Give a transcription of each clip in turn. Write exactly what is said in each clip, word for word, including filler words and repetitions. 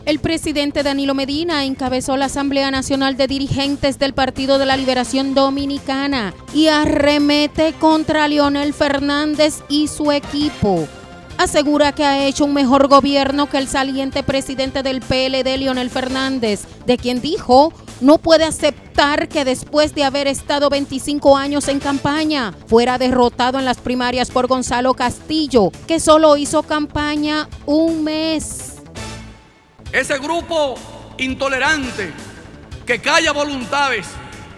El presidente Danilo Medina encabezó la Asamblea Nacional de Dirigentes del Partido de la Liberación Dominicana y arremete contra Leonel Fernández y su equipo. Asegura que ha hecho un mejor gobierno que el saliente presidente del P L D, Leonel Fernández, de quien dijo no puede aceptar que después de haber estado veinticinco años en campaña, fuera derrotado en las primarias por Gonzalo Castillo, que solo hizo campaña un mes. Ese grupo intolerante que calla voluntades,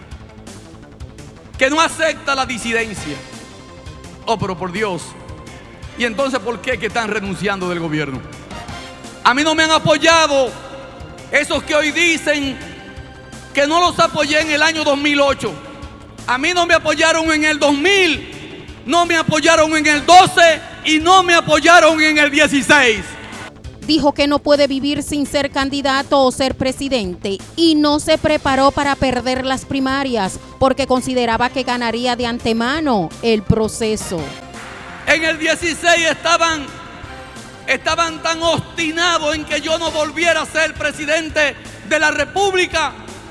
que no acepta la disidencia. Oh, pero por Dios. ¿Y entonces por qué que están renunciando del gobierno? A mí no me han apoyado esos que hoy dicen que no los apoyé en el año dos mil ocho. A mí no me apoyaron en el dos mil, no me apoyaron en el doce y no me apoyaron en el dieciséis. Dijo que no puede vivir sin ser candidato o ser presidente y no se preparó para perder las primarias porque consideraba que ganaría de antemano el proceso. En el dieciséis estaban, estaban tan obstinados en que yo no volviera a ser presidente de la República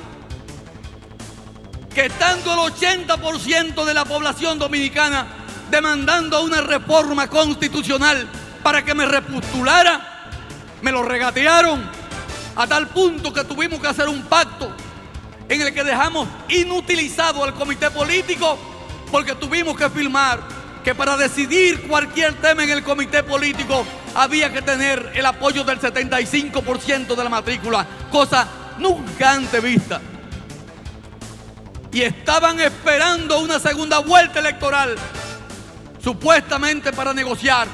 que estando el ochenta por ciento de la población dominicana demandando una reforma constitucional para que me repostulara, me lo regatearon a tal punto que tuvimos que hacer un pacto en el que dejamos inutilizado al comité político porque tuvimos que firmar que para decidir cualquier tema en el comité político había que tener el apoyo del setenta y cinco por ciento de la matrícula, cosa nunca antes vista. Y estaban esperando una segunda vuelta electoral, supuestamente para negociar.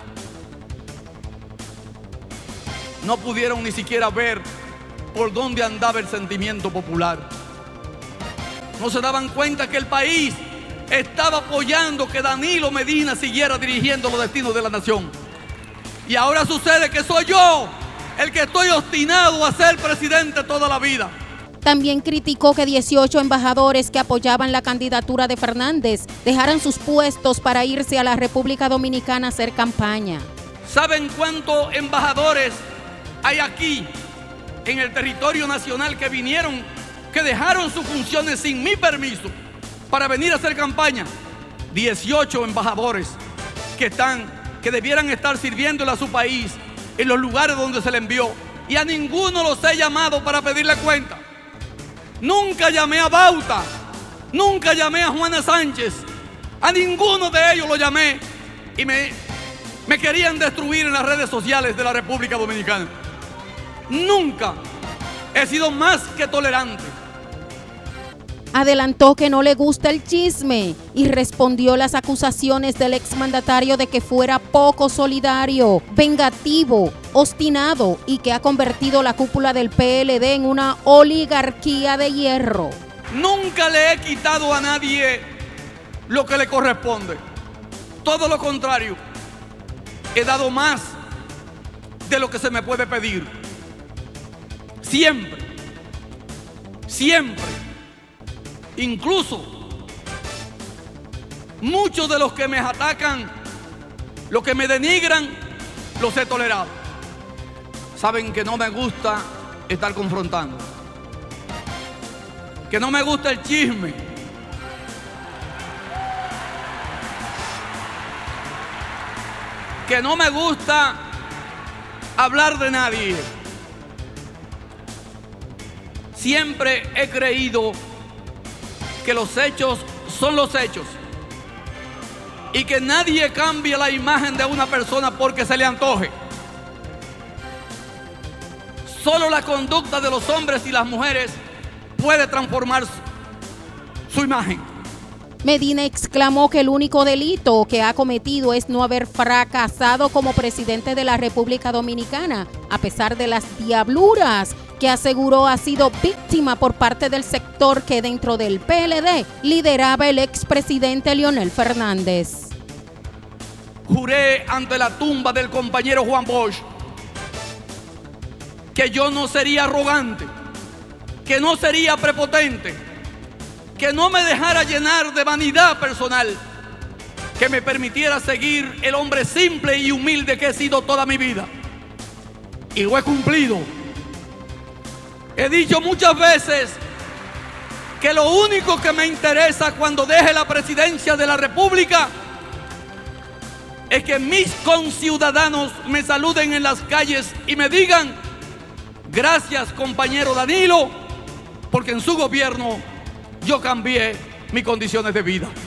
No pudieron ni siquiera ver por dónde andaba el sentimiento popular. No se daban cuenta que el país estaba apoyando que Danilo Medina siguiera dirigiendo los destinos de la nación. Y ahora sucede que soy yo el que estoy obstinado a ser presidente toda la vida. También criticó que dieciocho embajadores que apoyaban la candidatura de Fernández dejaran sus puestos para irse a la República Dominicana a hacer campaña. ¿Saben cuántos embajadores hay aquí en el territorio nacional que vinieron, que dejaron sus funciones sin mi permiso para venir a hacer campaña? dieciocho embajadores que están, que debieran estar sirviéndole a su país en los lugares donde se le envió, y a ninguno los he llamado para pedirle cuenta. Nunca llamé a Bauta, nunca llamé a Juana Sánchez, a ninguno de ellos lo llamé y me, me querían destruir en las redes sociales de la República Dominicana. Nunca he sido más que tolerante. Adelantó que no le gusta el chisme y respondió las acusaciones del exmandatario de que fuera poco solidario, vengativo, obstinado y que ha convertido la cúpula del P L D en una oligarquía de hierro. Nunca le he quitado a nadie lo que le corresponde. Todo lo contrario, he dado más de lo que se me puede pedir. Siempre, siempre. Incluso muchos de los que me atacan, los que me denigran, los he tolerado. Saben que no me gusta estar confrontando, que no me gusta el chisme, que no me gusta hablar de nadie. Siempre he creído que los hechos son los hechos y que nadie cambia la imagen de una persona porque se le antoje. Solo la conducta de los hombres y las mujeres puede transformar su, su imagen. Medina exclamó que el único delito que ha cometido es no haber fracasado como presidente de la República Dominicana, a pesar de las diabluras que aseguró ha sido víctima por parte del sector que dentro del P L D lideraba el expresidente Leonel Fernández. Juré ante la tumba del compañero Juan Bosch que yo no sería arrogante, que no sería prepotente, que no me dejara llenar de vanidad personal, que me permitiera seguir el hombre simple y humilde que he sido toda mi vida. Y lo he cumplido He dicho muchas veces que lo único que me interesa cuando deje la presidencia de la República es que mis conciudadanos me saluden en las calles y me digan: gracias, compañero Danilo, porque en su gobierno yo cambié mis condiciones de vida.